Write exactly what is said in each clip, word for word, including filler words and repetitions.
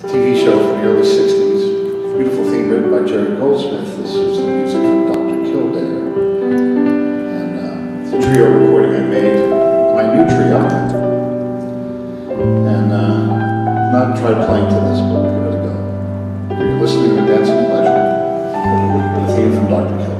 T V show from the early sixties. Beautiful theme written by Jerry Goldsmith. This is the music from Doctor Kildare. And uh, it's a trio recording I made, my new trio. And uh, not tried playing to this, but we'll give it a go. For your listening and dancing pleasure, the theme from Doctor Kildare.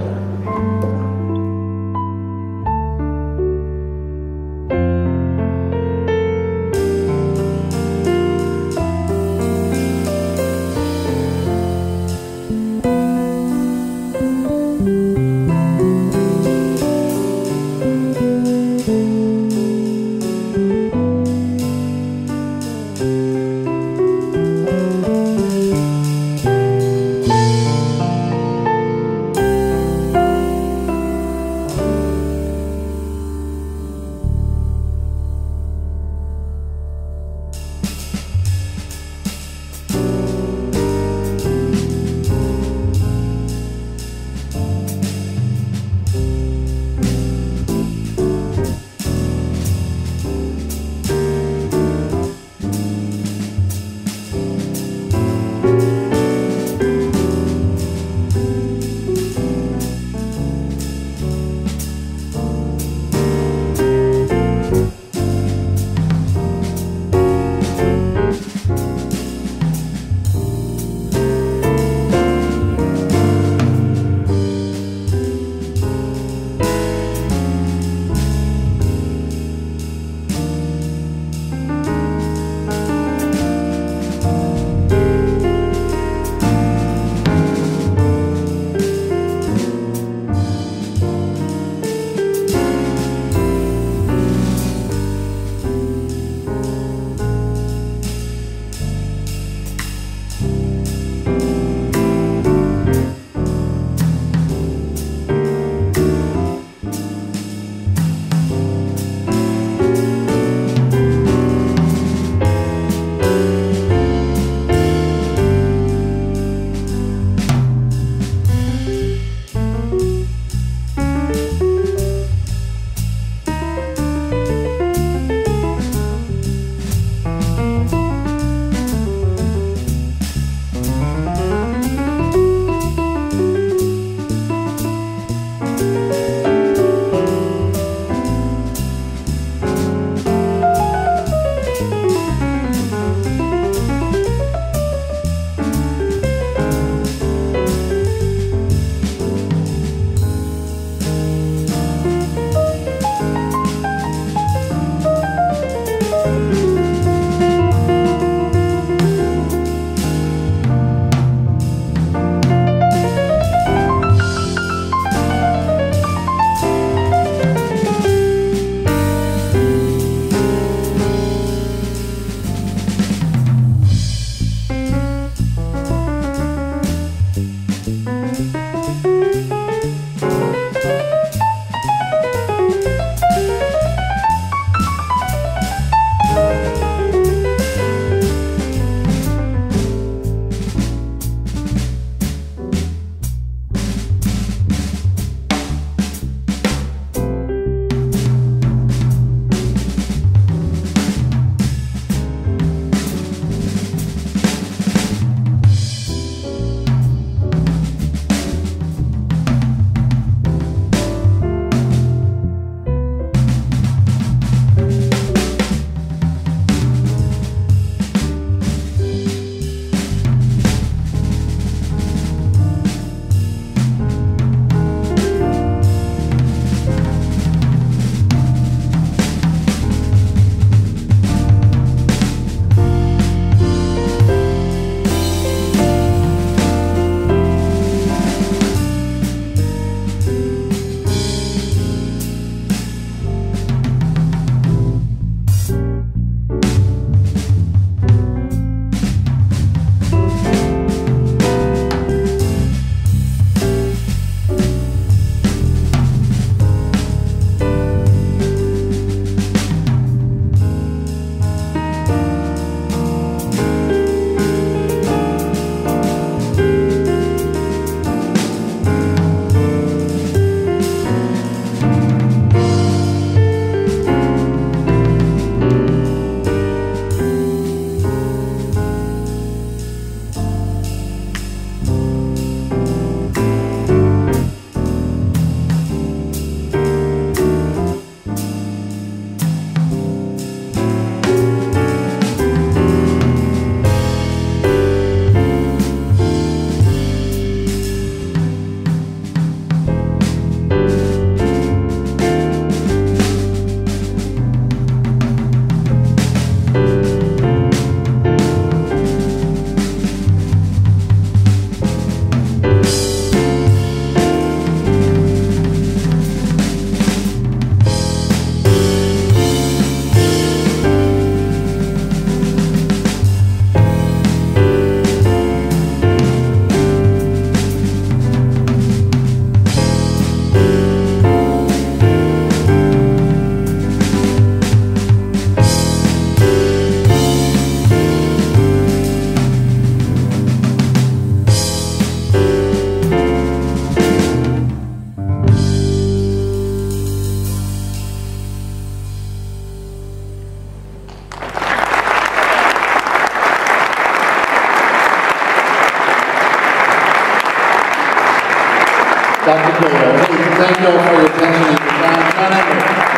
Doctor Kildare. Hey, thank you all for your attention and your time. John Emrich.